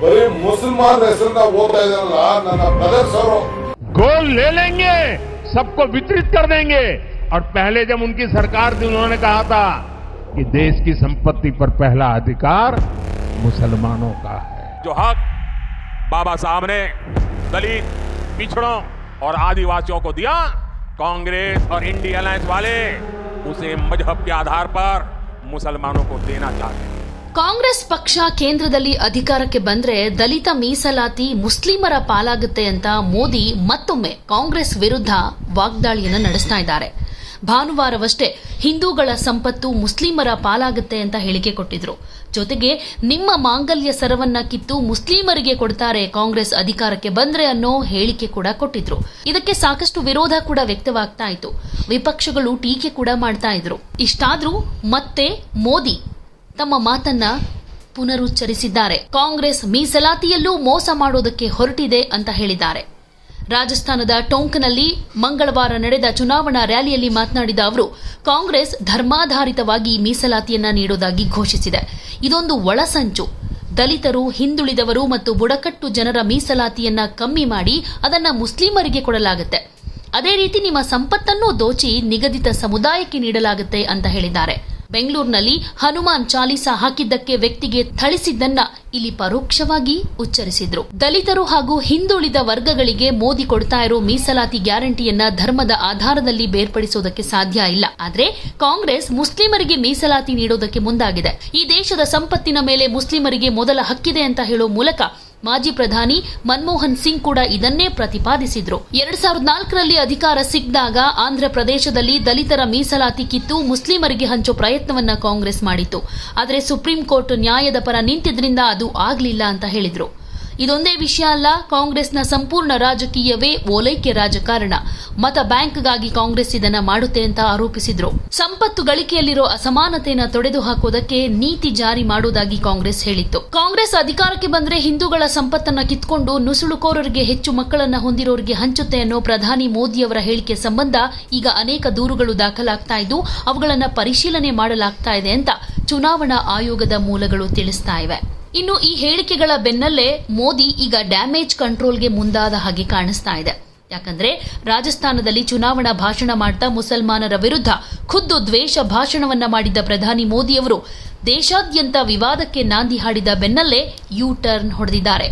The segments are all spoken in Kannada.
ಬರೀ ಮುಸಲ್ಮಾನ್ ಹೆಸರನ್ನ ಓದ್ತಾ ಇದಾರಲ್ಲ ನನ್ನ ಬ್ರದರ್ಸ್ ಅವರು गोल ले लेंगे, सबको वितरित कर देंगे। और पहले जब उनकी सरकार थी उन्होंने कहा था कि देश की संपत्ति पर पहला अधिकार मुसलमानों का है। जो हक बाबा साहब ने दलित, पिछड़ों और आदिवासियों को दिया, कांग्रेस और इंडिया अलायंस वाले उसे मजहब के आधार पर मुसलमानों को देना चाहते हैं। ಕಾಂಗ್ರೆಸ್ ಪಕ್ಷ ಕೇಂದ್ರದಲ್ಲಿ ಅಧಿಕಾರಕ್ಕೆ ಬಂದ್ರೆ ದಲಿತ ಮೀಸಲಾತಿ ಮುಸ್ಲಿಮರ ಪಾಲಾಗುತ್ತೆ ಅಂತ ಮೋದಿ ಮತ್ತೊಮ್ಮೆ ಕಾಂಗ್ರೆಸ್ ವಿರುದ್ಧ ವಾಗ್ದಾಳಿಯನ್ನು ನಡೆಸ್ತಾ ಇದ್ದಾರೆ. ಭಾನುವಾರವಷ್ಟೇ ಹಿಂದೂಗಳ ಸಂಪತ್ತು ಮುಸ್ಲಿಮರ ಪಾಲಾಗುತ್ತೆ ಅಂತ ಹೇಳಿಕೆ ಕೊಟ್ಟಿದ್ರು. ಜೊತೆಗೆ ನಿಮ್ಮ ಮಾಂಗಲ್ಯ ಸರವನ್ನ ಕಿತ್ತು ಮುಸ್ಲಿಮರಿಗೆ ಕೊಡ್ತಾರೆ ಕಾಂಗ್ರೆಸ್ ಅಧಿಕಾರಕ್ಕೆ ಬಂದ್ರೆ ಅನ್ನೋ ಹೇಳಿಕೆ ಕೂಡ ಕೊಟ್ಟಿದ್ರು. ಇದಕ್ಕೆ ಸಾಕಷ್ಟು ವಿರೋಧ ಕೂಡ ವ್ಯಕ್ತವಾಗ್ತಾ ಇತ್ತು. ವಿಪಕ್ಷಗಳು ಟೀಕೆ ಕೂಡ ಮಾಡ್ತಾ ಇದ್ರು. ಇಷ್ಟಾದ್ರೂ ಮತ್ತೆ ಮೋದಿ ತಮ್ಮ ಮಾತನ್ನ ಪುನರುಚ್ಚರಿಸಿದ್ದಾರೆ. ಕಾಂಗ್ರೆಸ್ ಮೀಸಲಾತಿಯಲ್ಲೂ ಮೋಸ ಮಾಡೋದಕ್ಕೆ ಹೊರಟಿದೆ ಅಂತ ಹೇಳಿದ್ದಾರೆ. ರಾಜಸ್ಥಾನದ ಟೋಂಕ್ನಲ್ಲಿ ಮಂಗಳವಾರ ನಡೆದ ಚುನಾವಣಾ ರ್ಯಾಲಿಯಲ್ಲಿ ಮಾತನಾಡಿದ ಅವರು, ಕಾಂಗ್ರೆಸ್ ಧರ್ಮಾಧಾರಿತವಾಗಿ ಮೀಸಲಾತಿಯನ್ನ ನೀಡೋದಾಗಿ ಘೋಷಿಸಿದೆ. ಇದೊಂದು ಒಳಸಂಚು. ದಲಿತರು, ಹಿಂದುಳಿದವರು ಮತ್ತು ಬುಡಕಟ್ಟು ಜನರ ಮೀಸಲಾತಿಯನ್ನ ಕಮ್ಮಿ ಮಾಡಿ ಅದನ್ನ ಮುಸ್ಲಿಮರಿಗೆ ಕೊಡಲಾಗುತ್ತೆ. ಅದೇ ರೀತಿ ನಿಮ್ಮ ಸಂಪತ್ತನ್ನೂ ದೋಚಿ ನಿಗದಿತ ಸಮುದಾಯಕ್ಕೆ ನೀಡಲಾಗುತ್ತೆ ಅಂತ ಹೇಳಿದ್ದಾರೆ. ಬೆಂಗಳೂರಿನಲ್ಲಿ ಹನುಮಾನ್ ಚಾಲೀಸಾ ಹಾಕಿದ್ದಕ್ಕೆ ವ್ಯಕ್ತಿಗೆ ಥಳಿಸಿದ್ದನ್ನ ಇಲ್ಲಿ ಪರೋಕ್ಷವಾಗಿ ಉಚ್ಚರಿಸಿದ್ರು. ದಲಿತರು ಹಾಗೂ ಹಿಂದುಳಿದ ವರ್ಗಗಳಿಗೆ ಮೋದಿ ಕೊಡ್ತಾ ಇರೋ ಮೀಸಲಾತಿ ಗ್ಯಾರಂಟಿಯನ್ನ ಧರ್ಮದ ಆಧಾರದಲ್ಲಿ ಬೇರ್ಪಡಿಸೋದಕ್ಕೆ ಸಾಧ್ಯ ಇಲ್ಲ. ಆದ್ರೆ ಕಾಂಗ್ರೆಸ್ ಮುಸ್ಲಿಮರಿಗೆ ಮೀಸಲಾತಿ ನೀಡೋದಕ್ಕೆ ಮುಂದಾಗಿದೆ. ಈ ದೇಶದ ಸಂಪತ್ತಿನ ಮೇಲೆ ಮುಸ್ಲಿಮರಿಗೆ ಮೊದಲ ಹಕ್ಕಿದೆ ಅಂತ ಹೇಳೋ ಮೂಲಕ ಮಾಜಿ ಪ್ರಧಾನಿ ಮನಮೋಹನ್ ಸಿಂಗ್ ಕೂಡ ಇದನ್ನೇ ಪ್ರತಿಪಾದಿಸಿದ್ರು. 2004ರಲ್ಲಿ ಅಧಿಕಾರ ಸಿಕ್ಕಿದಾಗ ಆಂಧ್ರಪ್ರದೇಶದಲ್ಲಿ ದಲಿತರ ಮೀಸಲಾತಿ ಕಿತ್ತು ಮುಸ್ಲಿಮರಿಗೆ ಹಂಚೋ ಪ್ರಯತ್ನವನ್ನ ಕಾಂಗ್ರೆಸ್ ಮಾಡಿತ್ತು. ಆದರೆ ಸುಪ್ರೀಂ ಕೋರ್ಟ್ ನ್ಯಾಯದ ಪರ ನಿಂತಿದ್ರಿಂದ ಅದು ಆಗ್ಲಿಲ್ಲ ಅಂತ ಹೇಳಿದ್ರು. ಇದೊಂದೇ ವಿಷಯ ಅಲ್ಲ, ಕಾಂಗ್ರೆಸ್ನ ಸಂಪೂರ್ಣ ರಾಜಕೀಯವೇ ಓಲೈಕೆ ರಾಜಕಾರಣ. ಮತ ಬ್ಯಾಂಕ್ಗಾಗಿ ಕಾಂಗ್ರೆಸ್ ಇದನ್ನ ಮಾಡುತ್ತೆ ಅಂತ ಆರೋಪಿಸಿದ್ರು. ಸಂಪತ್ತು ಗಳಿಕೆಯಲ್ಲಿರೋ ಅಸಮಾನತೆಯನ್ನು ತೊಡೆದು ಹಾಕೋದಕ್ಕೆ ನೀತಿ ಜಾರಿ ಮಾಡುವುದಾಗಿ ಕಾಂಗ್ರೆಸ್ ಹೇಳಿತ್ತು. ಕಾಂಗ್ರೆಸ್ ಅಧಿಕಾರಕ್ಕೆ ಬಂದ್ರೆ ಹಿಂದೂಗಳ ಸಂಪತ್ತನ್ನ ಕಿತ್ಕೊಂಡು ನುಸುಳುಕೋರರಿಗೆ, ಹೆಚ್ಚು ಮಕ್ಕಳನ್ನ ಹೊಂದಿರೋರಿಗೆ ಹಂಚುತ್ತೆ ಅನ್ನೋ ಪ್ರಧಾನಿ ಮೋದಿಯವರ ಹೇಳಿಕೆ ಸಂಬಂಧ ಈಗ ಅನೇಕ ದೂರುಗಳು ದಾಖಲಾಗ್ತಾ ಇದ್ದು ಅವುಗಳನ್ನು ಪರಿಶೀಲನೆ ಮಾಡಲಾಗ್ತಾ ಇದೆ ಅಂತ ಚುನಾವಣಾ ಆಯೋಗದ ಮೂಲಗಳು ತಿಳಿಸ್ತಾ ಇವೆ. ಇನ್ನು ಈ ಹೇಳಿಕೆಗಳ ಬೆನ್ನಲ್ಲೇ ಮೋದಿ ಈಗ ಡ್ಯಾಮೇಜ್ ಕಂಟ್ರೋಲ್ಗೆ ಮುಂದಾದ ಹಾಗೆ ಕಾಣಿಸ್ತಾ ಇದೆ. ಯಾಕಂದ್ರೆ ರಾಜಸ್ಥಾನದಲ್ಲಿ ಚುನಾವಣಾ ಭಾಷಣ ಮಾಡ್ತಾ ಮುಸಲ್ಮಾನರ ವಿರುದ್ಧ ಖುದ್ದು ದ್ವೇಷ ಭಾಷಣವನ್ನ ಮಾಡಿದ್ದ ಪ್ರಧಾನಿ ಮೋದಿಯವರು ದೇಶಾದ್ಯಂತ ವಿವಾದಕ್ಕೆ ನಾಂದಿ ಹಾಡಿದ ಬೆನ್ನಲ್ಲೇ ಯೂ ಟರ್ನ್ ಹೊಡೆದಿದ್ದಾರೆ.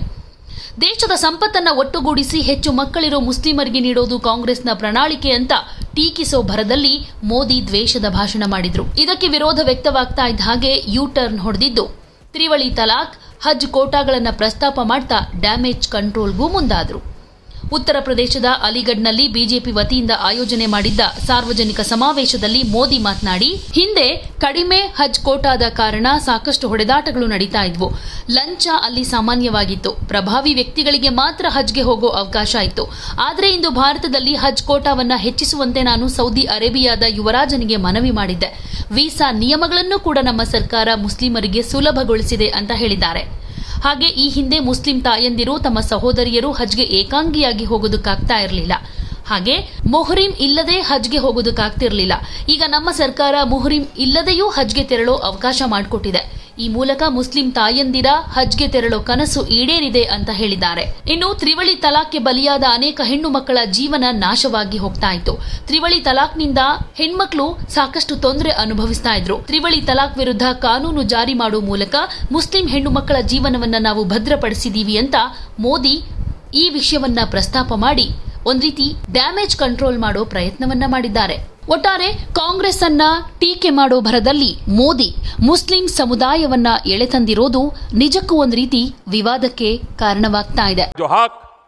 ದೇಶದ ಸಂಪತ್ತನ್ನ ಒಟ್ಟುಗೂಡಿಸಿ ಹೆಚ್ಚು ಮಕ್ಕಳಿರೋ ಮುಸ್ಲಿಮರಿಗೆ ನೀಡೋದು ಕಾಂಗ್ರೆಸ್ನ ಪ್ರಣಾಳಿಕೆ ಅಂತ ಟೀಕಿಸೋ ಭರದಲ್ಲಿ ಮೋದಿ ದ್ವೇಷದ ಭಾಷಣ ಮಾಡಿದ್ರು. ಇದಕ್ಕೆ ವಿರೋಧ ವ್ಯಕ್ತವಾಗ್ತಾ ಇದ್ದ ಹಾಗೆ ಯೂ ಟರ್ನ್ ಹೊಡೆದಿದ್ದು ತ್ರಿವಳಿ ತಲಾಕ್, ಹಜ್ ಕೋಟಾಗಳನ್ನು ಪ್ರಸ್ತಾಪ ಮಾಡ್ತಾ ಡ್ಯಾಮೇಜ್ ಕಂಟ್ರೋಲ್ಗೂ ಮುಂದಾದ್ರು. ಉತ್ತರ ಪ್ರದೇಶದ ಅಲಿಗಢ್ನಲ್ಲಿ ಬಿಜೆಪಿ ವತಿಯಿಂದ ಆಯೋಜನೆ ಮಾಡಿದ್ದ ಸಾರ್ವಜನಿಕ ಸಮಾವೇಶದಲ್ಲಿ ಮೋದಿ ಮಾತನಾಡಿ, ಹಿಂದೆ ಕಡಿಮೆ ಹಜ್ ಕೋಟಾದ ಕಾರಣ ಸಾಕಷ್ಟು ಹೊಡೆದಾಟಗಳು ನಡೀತಾ ಇದ್ವು. ಲಂಚ ಅಲ್ಲಿ ಸಾಮಾನ್ಯವಾಗಿತ್ತು. ಪ್ರಭಾವಿ ವ್ಯಕ್ತಿಗಳಿಗೆ ಮಾತ್ರ ಹಜ್ಗೆ ಹೋಗೋ ಅವಕಾಶ ಇತ್ತು. ಆದರೆ ಇಂದು ಭಾರತದಲ್ಲಿ ಹಜ್ ಕೋಟಾವನ್ನ ಹೆಚ್ಚಿಸುವಂತೆ ನಾನು ಸೌದಿ ಅರೇಬಿಯಾದ ಯುವರಾಜನಿಗೆ ಮನವಿ ಮಾಡಿದ್ದೆ. ವೀಸಾ ನಿಯಮಗಳನ್ನು ಕೂಡ ನಮ್ಮ ಸರ್ಕಾರ ಮುಸ್ಲಿಮರಿಗೆ ಸುಲಭಗೊಳಿಸಿದೆ ಅಂತ ಹೇಳಿದ್ದಾರೆ. ಹಾಗೆ ಈ ಹಿಂದೆ ಮುಸ್ಲಿಂ ತಾಯಂದಿರು ತಮ್ಮ ಸಹೋದರಿಯರು ಹಜ್ಗೆ ಏಕಾಂಗಿಯಾಗಿ ಹೋಗೋದಕ್ಕಾಗ್ತಾ ಇರಲಿಲ್ಲ. ಹಾಗೆ ಮೊಹರಿಂ ಇಲ್ಲದೆ ಹಜ್ಗೆ ಹೋಗೋದಕ್ಕಾಗ್ತಿರಲಿಲ್ಲ. ಈಗ ನಮ್ಮ ಸರ್ಕಾರ ಮೊಹರಿಂ ಇಲ್ಲದೆಯೂ ಹಜ್ಗೆ ತೆರಳೋ ಅವಕಾಶ ಮಾಡಿಕೊಟ್ಟಿದೆ. ಈ ಮೂಲಕ ಮುಸ್ಲಿಂ ತಾಯಂದಿರ ಹಜ್ಗೆ ತೆರಳೋ ಕನಸು ಈಡೇರಿದೆ ಅಂತ ಹೇಳಿದ್ದಾರೆ. ಇನ್ನು ತ್ರಿವಳಿ ತಲಾಕ್ಗೆ ಬಲಿಯಾದ ಅನೇಕ ಹೆಣ್ಣು ಮಕ್ಕಳ ಜೀವನ ನಾಶವಾಗಿ ಹೋಗ್ತಾ ಇತ್ತು. ತ್ರಿವಳಿ ತಲಾಕ್ನಿಂದ ಹೆಣ್ಮಕ್ಳು ಸಾಕಷ್ಟು ತೊಂದರೆ ಅನುಭವಿಸ್ತಾ ಇದ್ರು. ತ್ರಿವಳಿ ತಲಾಕ್ ವಿರುದ್ಧ ಕಾನೂನು ಜಾರಿ ಮಾಡುವ ಮೂಲಕ ಮುಸ್ಲಿಂ ಹೆಣ್ಣು ಮಕ್ಕಳ ಜೀವನವನ್ನ ನಾವು ಭದ್ರಪಡಿಸಿದೀವಿ ಅಂತ ಮೋದಿ ಈ ವಿಷಯವನ್ನ ಪ್ರಸ್ತಾಪ ಮಾಡಿ ಒಂದ್ ರೀತಿ ಡ್ಯಾಮೇಜ್ ಕಂಟ್ರೋಲ್ ಮಾಡೋ ಪ್ರಯತ್ನವನ್ನ ಮಾಡಿದ್ದಾರೆ. ಒಟ್ಟಾರೆ ಕಾಂಗ್ರೆಸ್ ಅನ್ನ ಟೀಕೆ ಮಾಡೋ ಭರದಲ್ಲಿ ಮೋದಿ ಮುಸ್ಲಿಂ ಸಮುದಾಯವನ್ನ ಎಳೆತಂದಿರೋದು ನಿಜಕ್ಕೂ ಒಂದು ರೀತಿ ವಿವಾದಕ್ಕೆ ಕಾರಣವಾಗ್ತಾ ಇದೆ. जो हक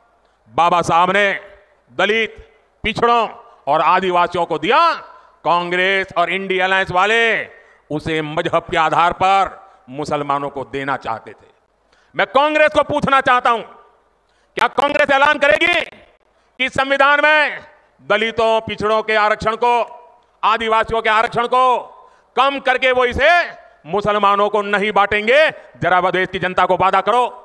बाबा साहब ने दलित, पिछड़ों और आदिवासियों को दिया, कांग्रेस और इंडिया अलायंस वाले उसे मजहब के आधार पर मुसलमानों को देना चाहते थे. मैं कांग्रेस को पूछना चाहता हूं, क्या कांग्रेस ऐलान करेगी कि संविधान में दलितों, पिछड़ों के आरक्षण को, आदिवासियों के आरक्षण को कम करके वो इसे मुसलमानों को नहीं बांटेंगे? जरा देश की जनता को वादा करो.